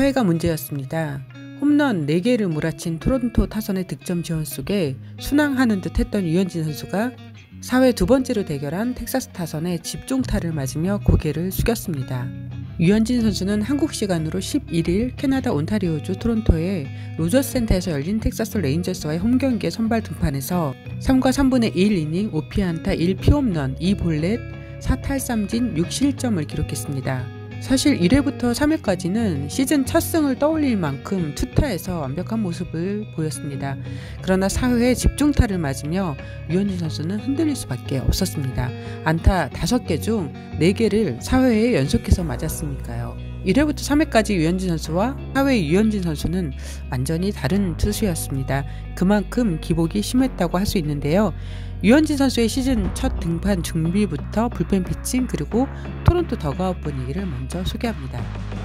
4회가 문제였습니다. 홈런 4개를 몰아친 토론토 타선의 득점 지원 속에 순항하는 듯 했던 유현진 선수가 4회 두 번째로 대결한 텍사스 타선의 집중타를 맞으며 고개를 숙였습니다. 유현진 선수는 한국 시간으로 11일 캐나다 온타리오주 토론토의 로저스 센터에서 열린 텍사스 레인저스와의 홈경기에 선발 등판해서 3과 3분의 1 이닝 5피안타 1피홈런 2볼넷 4탈삼진 6실점을 기록했습니다. 사실 1회부터 3회까지는 시즌 첫 승을 떠올릴 만큼 투타에서 완벽한 모습을 보였습니다. 그러나 4회에 집중타를 맞으며 유현진 선수는 흔들릴 수밖에 없었습니다. 안타 5개 중 4개를 4회에 연속해서 맞았으니까요. 1회부터 3회까지 유현진 선수와 4회 유현진 선수는 완전히 다른 투수였습니다. 그만큼 기복이 심했다고 할 수 있는데요. 유현진 선수의 시즌 첫 등판 준비부터 불펜 피칭 그리고 토론토 더그아웃 분위기를 먼저 소개합니다.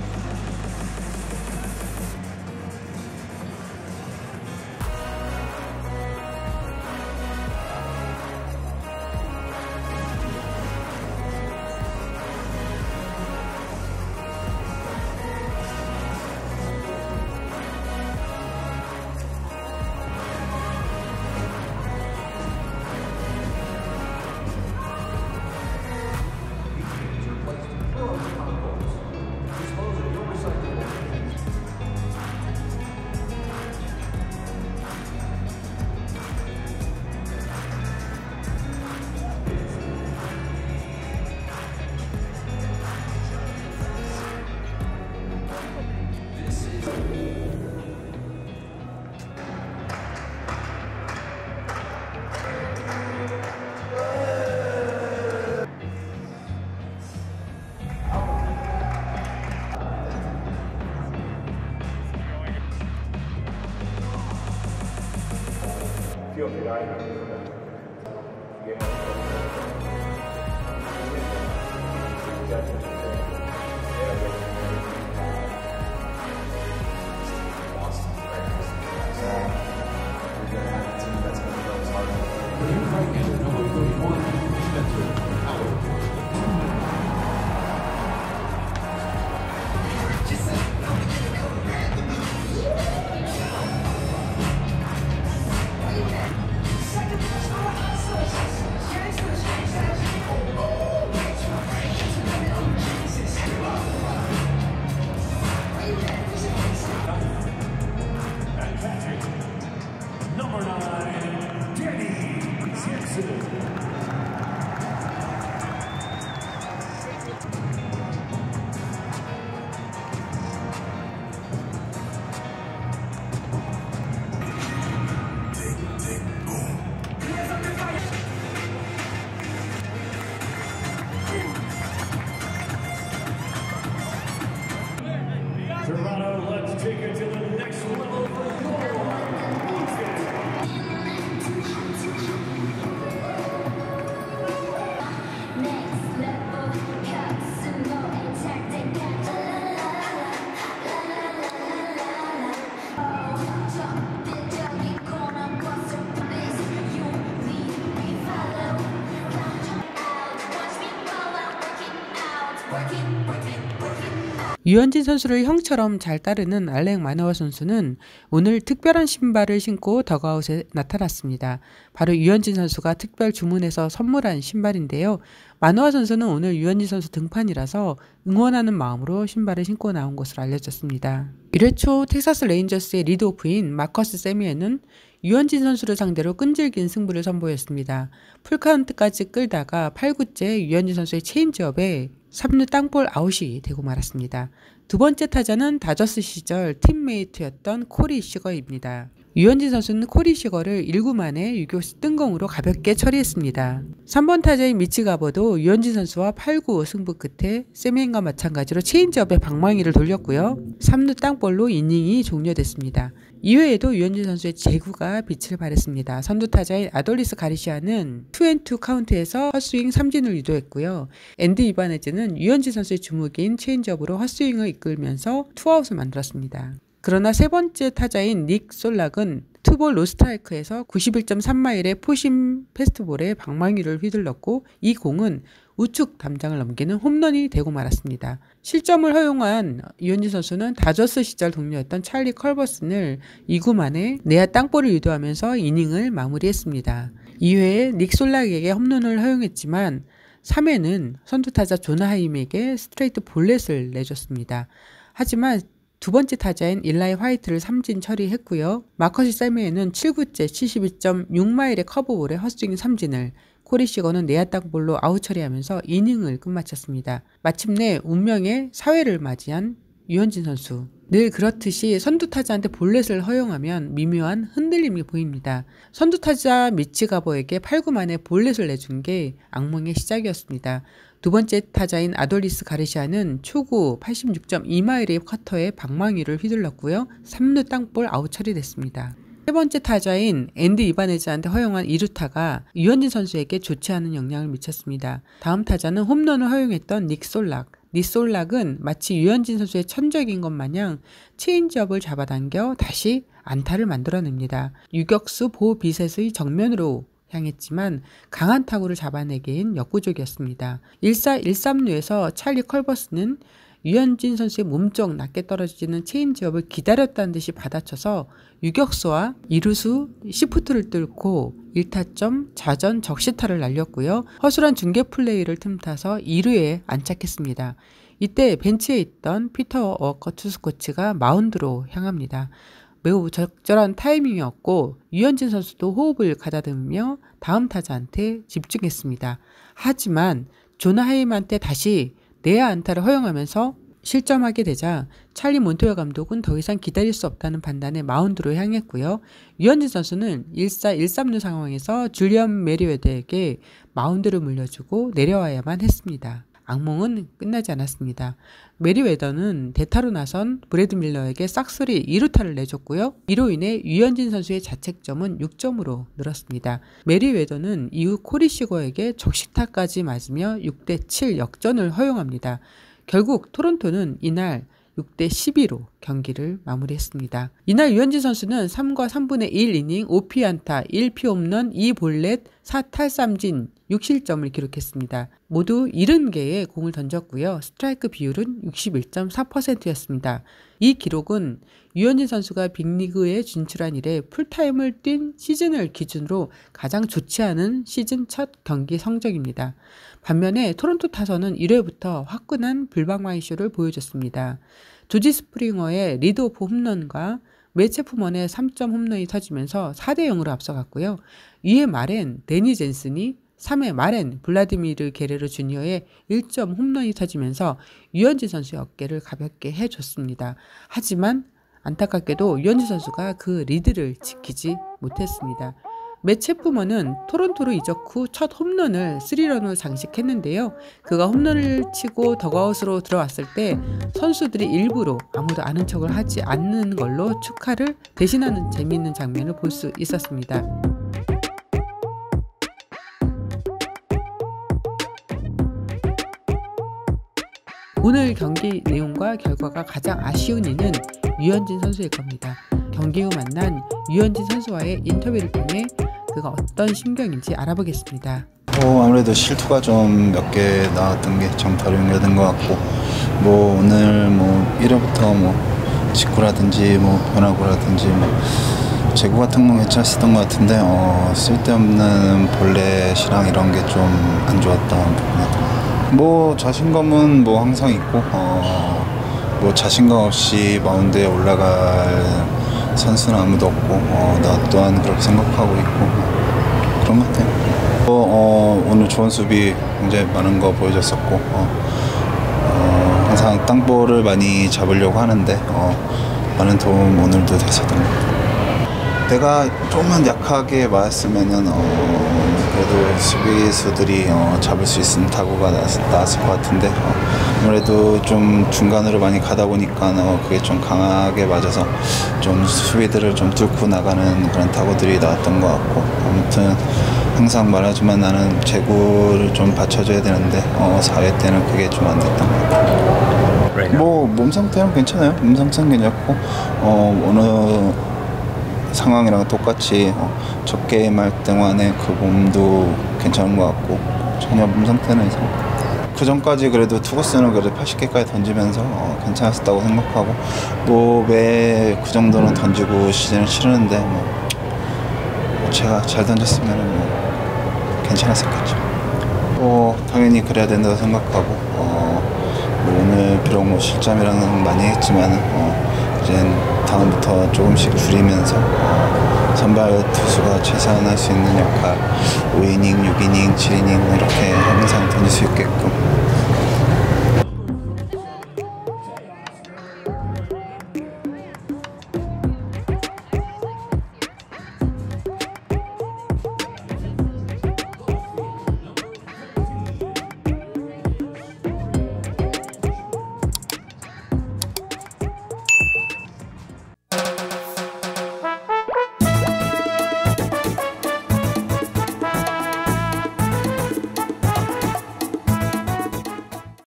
유현진 선수를 형처럼 잘 따르는 알렉 마누아 선수는 오늘 특별한 신발을 신고 더그아웃에 나타났습니다. 바로 유현진 선수가 특별 주문해서 선물한 신발인데요. 마누아 선수는 오늘 유현진 선수 등판이라서 응원하는 마음으로 신발을 신고 나온 것으로 알려졌습니다. 1회 초 텍사스 레인저스의 리드오프인 마커스 세미에는 유현진 선수를 상대로 끈질긴 승부를 선보였습니다. 풀카운트까지 끌다가 8구째 유현진 선수의 체인지업에 3루 땅볼 아웃이 되고 말았습니다. 두 번째 타자는 다저스 시절 팀메이트였던 코리 시거입니다. 유현진 선수는 코리 시거를 1구 만에 유격수 뜬공으로 가볍게 처리했습니다. 3번 타자인 미치 가버도 유현진 선수와 8구 승부 끝에 세미엔과 마찬가지로 체인지업에 방망이를 돌렸고요. 3루 땅볼로 이닝이 종료됐습니다. 이외에도 유현진 선수의 제구가 빛을 발했습니다. 선두 타자인 아돌리스 가르시아는 2&2 카운트에서 헛스윙 3진을 유도했고요. 앤디 이바네즈는 유현진 선수의 주무기인 체인지업으로 헛스윙을 이끌면서 투아웃을 만들었습니다. 그러나 세 번째 타자인 닉 솔락은 투볼 노스트라이크에서 91.3마일의 포심 패스트볼에 방망이를 휘둘렀고 이 공은 우측 담장을 넘기는 홈런이 되고 말았습니다. 실점을 허용한 유현진 선수는 다저스 시절 동료였던 찰리 컬버슨을 2구 만에 내야 땅볼을 유도하면서 이닝을 마무리했습니다. 2회에 닉 솔락에게 홈런을 허용했지만 3회는 선두타자 존 하임에게 스트레이트 볼넷을 내줬습니다. 하지만 두 번째 타자인 일라이 화이트를 삼진 처리했고요. 마커시 셀메에는 7구째 72.6마일의 커브볼에 헛스윙 삼진을, 코리 시거는 내야 땅볼로 아웃 처리하면서 이닝을 끝마쳤습니다. 마침내 운명의 사회를 맞이한 유현진 선수. 늘 그렇듯이 선두타자한테 볼넷을 허용하면 미묘한 흔들림이 보입니다. 선두타자 미치 가버에게 8구 만에 볼넷을 내준 게 악몽의 시작이었습니다. 두 번째 타자인 아돌리스 가르시아는 초구 86.2마일의 쿼터에 방망이를 휘둘렀고요. 3루 땅볼 아웃 처리됐습니다. 세 번째 타자인 앤디 이바네즈한테 허용한 2루타가 유현진 선수에게 좋지 않은 영향을 미쳤습니다. 다음 타자는 홈런을 허용했던 닉 솔락. 닉 솔락은 마치 유현진 선수의 천적인 것 마냥 체인지업을 잡아당겨 다시 안타를 만들어냅니다. 유격수 보 비셋의 정면으로 향했지만 강한 타구를 잡아내기엔 역부족이었습니다. 1사 1삼루에서 찰리 컬버스는 유현진 선수의 몸쪽 낮게 떨어지는 체인지업을 기다렸다는 듯이 받아쳐서 유격수와 이루수 시프트를 뚫고 1타점 좌전 적시타를 날렸고요. 허술한 중계 플레이를 틈타서 2루에 안착했습니다. 이때 벤치에 있던 피터 워커 투수 코치가 마운드로 향합니다. 매우 적절한 타이밍이었고 유현진 선수도 호흡을 가다듬으며 다음 타자한테 집중했습니다. 하지만 존 하임한테 다시 내야 안타를 허용하면서 실점하게 되자 찰리 몬토야 감독은 더 이상 기다릴 수 없다는 판단에 마운드로 향했고요. 유현진 선수는 1사 1삼루 상황에서 줄리언 메리웨더에게 마운드를 물려주고 내려와야만 했습니다. 악몽은 끝나지 않았습니다. 메리웨더는 대타로 나선 브래드 밀러에게 싹쓸이 2루타를 내줬고요. 이로 인해 유현진 선수의 자책점은 6점으로 늘었습니다. 메리웨더는 이후 코리 시거에게 적시타까지 맞으며 6대7 역전을 허용합니다. 결국 토론토는 이날 6대12로 경기를 마무리했습니다. 이날 유현진 선수는 3과 3분의 1 이닝 5피안타, 1피 홈런, 2볼넷, 4탈삼진, 6실점을 기록했습니다. 모두 70개의 공을 던졌고요. 스트라이크 비율은 61.4%였습니다. 이 기록은 유현진 선수가 빅리그에 진출한 이래 풀타임을 뛴 시즌을 기준으로 가장 좋지 않은 시즌 첫 경기 성적입니다. 반면에 토론토 타선은 1회부터 화끈한 불방망이쇼를 보여줬습니다. 조지 스프링어의 리드오프 홈런과 매체 푸먼의 3점 홈런이 터지면서 4대0으로 앞서갔고요. 2회 말엔 데니 젠슨이, 3회 말엔 블라디미르 게레로 주니어의 1점 홈런이 터지면서 유현진 선수의 어깨를 가볍게 해줬습니다. 하지만 안타깝게도 유현진 선수가 그 리드를 지키지 못했습니다. 맷 체프먼은 토론토로 이적 후 첫 홈런을 3런으로 장식했는데요. 그가 홈런을 치고 더그아웃으로 들어왔을 때 선수들이 일부러 아무도 아는 척을 하지 않는 걸로 축하를 대신하는 재미있는 장면을 볼 수 있었습니다. 오늘 경기 내용과 결과가 가장 아쉬운 이는 유현진 선수일 겁니다. 경기 후 만난 유현진 선수와의 인터뷰를 통해 그가 어떤 심경인지 알아보겠습니다. 아무래도 실투가 좀 몇 개 나왔던 게 정타로 연결된 것 같고, 오늘 1회부터 직구라든지 변화구라든지 제구 같은 건 괜찮았던 것 같은데 쓸데없는 볼넷이랑 이런 게 좀 안 좋았던 부분이었던. 자신감은 항상 있고 자신감 없이 마운드에 올라갈 선수는 아무도 없고 나 또한 그렇게 생각하고 있고 그런 것 같아요. 오늘 좋은 수비 굉장히 많은 거 보여줬었고 항상 땅볼을 많이 잡으려고 하는데 많은 도움 오늘도 됐었던 것 같아요. 내가 조금만 약하게 맞았으면은 그래도 수비수들이 잡을 수 있는 타구가 나왔을 것 같은데 아무래도 좀 중간으로 많이 가다 보니까 그게 좀 강하게 맞아서 좀 수비들을 좀 뚫고 나가는 그런 타구들이 나왔던 것 같고, 아무튼 항상 말하지만 나는 제구를 좀 받쳐줘야 되는데 4회 때는 그게 좀 안 됐던 것 같아요. 몸 상태는 괜찮아요. 몸 상태는 괜찮고 어느 상황이랑 똑같이 첫 게임 할 동안에 그 몸도 괜찮은 것 같고 전혀 몸 상태는 이상. 그 전까지 그래도 투구수는 그래도 80개까지 던지면서 괜찮았었다고 생각하고 뭐 매 그 정도는 던지고 시즌을 치르는데 뭐 제가 잘 던졌으면 뭐 괜찮았었겠죠. 당연히 그래야 된다고 생각하고 뭐 오늘 비록 뭐 실점이랑은 많이 했지만 이제 다음부터 조금씩 줄이면서 선발 투수가 최소한 할 수 있는 역할 5이닝, 6이닝, 7이닝 이렇게 항상 던질 수 있게끔